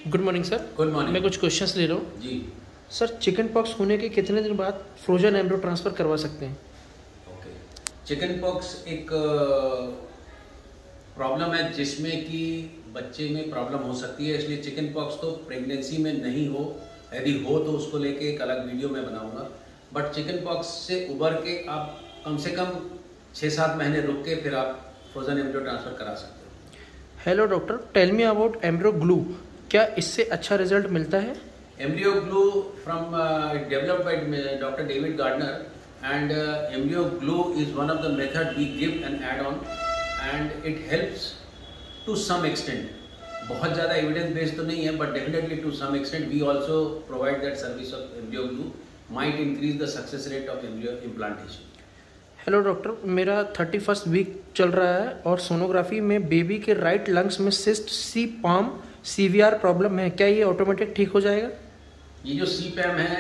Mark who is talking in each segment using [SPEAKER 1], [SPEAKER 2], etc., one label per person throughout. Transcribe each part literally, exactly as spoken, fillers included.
[SPEAKER 1] Good morning sir.
[SPEAKER 2] Good morning.
[SPEAKER 1] मैं कुछ questions ले रहा हूँ
[SPEAKER 2] जी।
[SPEAKER 1] सर। चिकन पॉक्स होने के कितने दिन बाद फ्रोजन एम्ब्रो ट्रांसफ़र करवा सकते हैं?
[SPEAKER 2] ओके। चिकन पॉक्स एक प्रॉब्लम है जिसमें कि बच्चे में प्रॉब्लम हो सकती है, इसलिए चिकन पॉक्स तो प्रेगनेंसी में नहीं हो, यदि हो तो उसको लेके एक अलग वीडियो में बनाऊंगा। बट चिकन पॉक्स से उबर के आप कम से कम छः सात महीने रुक के फिर आप फ्रोजन एम्ब्रो ट्रांसफ़र करा सकते हो।
[SPEAKER 1] Hello doctor, tell me about embryo glue. क्या इससे अच्छा रिजल्ट मिलता है?
[SPEAKER 2] Embryo glue from uh, developed by Doctor David Gardner, and uh, embryo glue is one of the method we give and add on, and it helps to some extent. बहुत ज़्यादा evidence based तो नहीं है, but definitely to some extent we also provide that service of embryo glue, might increase the success rate of embryo implantation.
[SPEAKER 1] Hello doctor, मेरा thirty first week चल रहा है और सोनोग्राफी में बेबी के राइट लंग्स में cyst C PAM CVR problem है। क्या ये ऑटोमेटिक ठीक हो जाएगा?
[SPEAKER 2] ये जो सी पैम है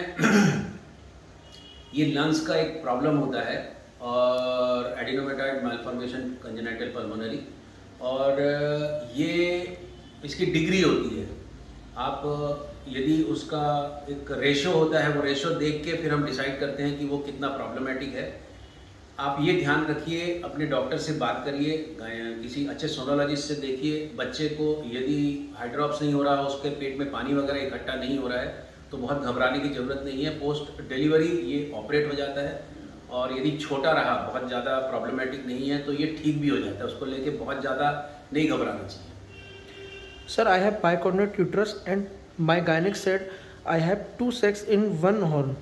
[SPEAKER 2] ये लंग्स का एक प्रॉब्लम होता है और एडिनोमेटॉइड मैलफॉर्मेशन कंजेनिटल पल्मोनरी, और ये इसकी डिग्री होती है। आप यदि उसका एक रेशो होता है, वो रेशो देख के फिर हम डिसाइड करते हैं कि वो कितना प्रॉब्लमेटिक है। आप ये ध्यान रखिए, अपने डॉक्टर से बात करिए, किसी अच्छे सोनोलॉजिस्ट से देखिए। बच्चे को यदि हाइड्रॉप्स नहीं हो रहा है, उसके पेट में पानी वगैरह इकट्ठा नहीं हो रहा है, तो बहुत घबराने की ज़रूरत नहीं है। पोस्ट डिलीवरी ये ऑपरेट हो जाता है, और यदि छोटा रहा, बहुत ज़्यादा प्रॉब्लमेटिक नहीं है, तो ये ठीक भी हो जाता है। उसको लेके बहुत ज़्यादा नहीं घबराना चाहिए।
[SPEAKER 1] Sir, I have bicornuate uterus and my gynaec said I have two sacs in one horn.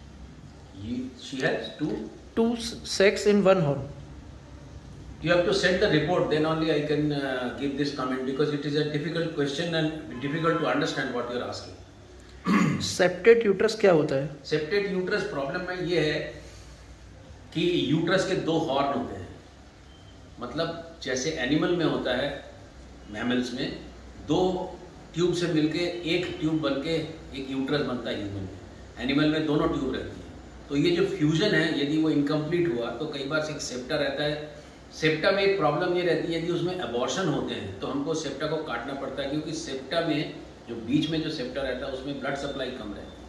[SPEAKER 2] She has two
[SPEAKER 1] two sacs in one horn.
[SPEAKER 2] You have to send the report, then only I can uh, give this comment, because it is a difficult question and difficult to understand what you are asking.
[SPEAKER 1] Septate uterus क्या होता है?
[SPEAKER 2] Septate uterus problem में ये है कि uterus के दो horn होते हैं। मतलब जैसे एनिमल में होता है, मैमल्स में दो ट्यूब से मिलके एक ट्यूब बन के एक यूट्रस बनता है। ह्यूमन में, एनिमल में दोनों ट्यूब रहती है। तो ये जो फ्यूजन है, यदि वो इनकम्प्लीट हुआ तो कई बार एक सेप्टा रहता है। सेप्टा में एक प्रॉब्लम ये रहती है, यदि उसमें अबॉर्शन होते हैं तो हमको सेप्टा को काटना पड़ता है, क्योंकि सेप्टा में जो बीच में जो सेप्टा रहता है उसमें ब्लड सप्लाई कम रहती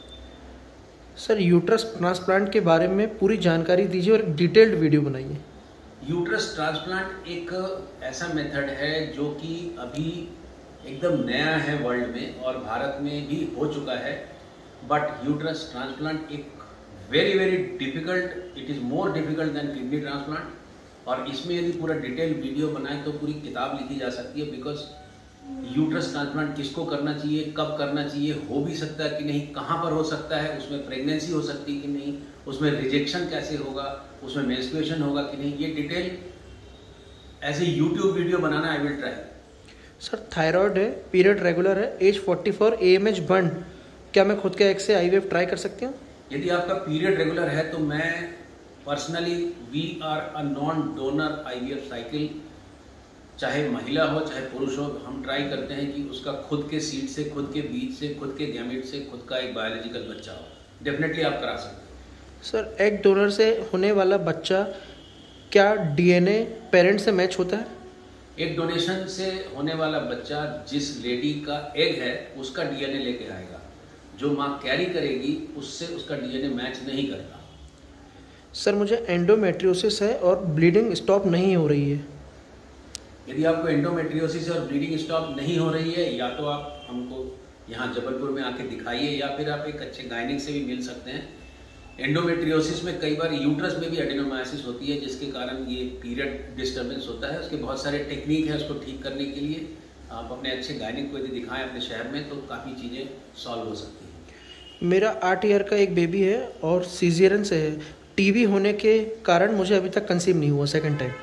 [SPEAKER 2] है।
[SPEAKER 1] सर, यूट्रस ट्रांसप्लांट के बारे में पूरी जानकारी दीजिए और एक डिटेल्ड वीडियो बनाइए।
[SPEAKER 2] यूट्रस ट्रांसप्लांट एक ऐसा मेथड है जो कि अभी एकदम नया है वर्ल्ड में, और भारत में भी हो चुका है। बट यूट्रस ट्रांसप्लांट एक very very difficult, it is more difficult than kidney transplant. और इसमें यदि पूरा डिटेल वीडियो बनाए तो पूरी किताब लिखी जा सकती है। बिकॉज यूट्रस ट्रांसप्लांट किसको करना चाहिए, कब करना चाहिए, हो भी सकता है कि नहीं, कहाँ पर हो सकता है, उसमें प्रेगनेंसी हो सकती है कि नहीं, उसमें रिजेक्शन कैसे होगा, उसमें मेंस्ट्रुएशन होगा कि नहीं, ये डिटेल ऐसे यूट्यूब वीडियो बनाना I will try.
[SPEAKER 1] Sir, thyroid है, पीरियड रेगुलर है, एज फोर्टी फोर, एएमएच बर्न, क्या मैं खुद के एग से आईवीएफ ट्राई कर सकती हूँ?
[SPEAKER 2] यदि आपका पीरियड रेगुलर है तो मैं personally, we are a non donor IVF cycle, चाहे महिला हो चाहे पुरुष हो, हम ट्राई करते हैं कि उसका खुद के सीड से, खुद के बीज से, खुद के गैमेट से खुद का एक बायोलॉजिकल बच्चा हो। डेफिनेटली आप करा सकते हैं।
[SPEAKER 1] सर, एग डोनर से होने वाला बच्चा क्या डीएनए पेरेंट से मैच होता है?
[SPEAKER 2] एग डोनेशन से होने वाला बच्चा जिस लेडी का एग है उसका डीएनए लेके आएगा। जो माँ कैरी करेगी उससे उसका डीएनए मैच नहीं करता।
[SPEAKER 1] सर, मुझे एंडोमेट्रियोसिस है और ब्लीडिंग स्टॉप नहीं हो रही है।
[SPEAKER 2] यदि आपको एंडोमेट्रियोसिस और ब्लीडिंग स्टॉप नहीं हो रही है, या तो आप हमको यहाँ जबलपुर में आके दिखाइए, या फिर आप एक अच्छे गायनिक से भी मिल सकते हैं। एंडोमेट्रियोसिस में कई बार यूट्रस में भी एडिनोमायोसिस होती है, जिसके कारण ये पीरियड डिस्टर्बेंस होता है। उसके बहुत सारे टेक्निक है उसको ठीक करने के लिए। आप अपने अच्छे गायनिक को यदि दिखाएं अपने शहर में, तो काफ़ी चीज़ें सॉल्व हो सकती हैं।
[SPEAKER 1] मेरा आठ ईयर का एक बेबी है और सीजेरियन से है। टीबी होने के कारण मुझे अभी तक कंसीव नहीं हुआ सेकंड टाइम।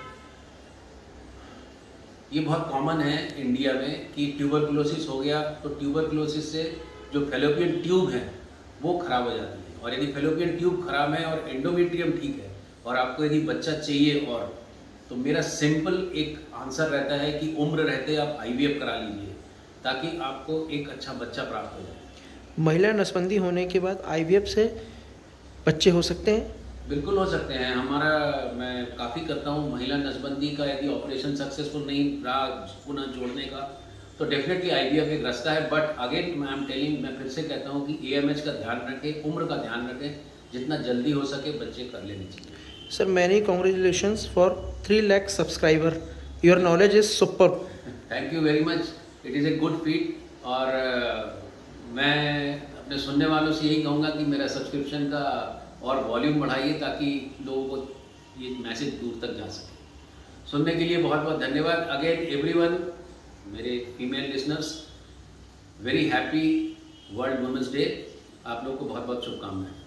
[SPEAKER 2] ये बहुत कॉमन है इंडिया में कि ट्यूबरकुलोसिस हो गया, तो ट्यूबरकुलोसिस से जो फेलोपियन ट्यूब है वो खराब हो जाती है। और यदि फेलोपियन ट्यूब खराब है और एंडोमेट्रियम ठीक है, और आपको यदि बच्चा चाहिए, और तो मेरा सिंपल एक आंसर रहता है कि उम्र रहते आप आईवीएफ करा लीजिए, ताकि आपको एक अच्छा बच्चा प्राप्त हो जाए।
[SPEAKER 1] महिला नसबंदी होने के बाद आईवीएफ से बच्चे हो सकते हैं?
[SPEAKER 2] बिल्कुल हो सकते हैं। हमारा, मैं काफ़ी करता हूँ महिला नसबंदी का। यदि ऑपरेशन सक्सेसफुल नहीं रहा पुनः जोड़ने का, तो डेफिनेटली आईवीएफ एक रास्ता है। But again I am telling, मैं फिर से कहता हूँ कि एएमएच का ध्यान रखें, उम्र का ध्यान रखें, जितना जल्दी हो सके बच्चे कर लेने चाहिए।
[SPEAKER 1] Sir many congratulations for three lakh subscriber, your knowledge is super.
[SPEAKER 2] Thank you very much, it is a good feat. और uh, मैं अपने सुनने वालों से यही कहूँगा कि मेरा सब्सक्रिप्शन का और वॉल्यूम बढ़ाइए ताकि लोगों को ये मैसेज दूर तक जा सके। सुनने के लिए बहुत बहुत धन्यवाद। अगेन एवरीवन, मेरे female listeners, very happy world women's day. आप लोगों को बहुत बहुत शुभकामनाएं।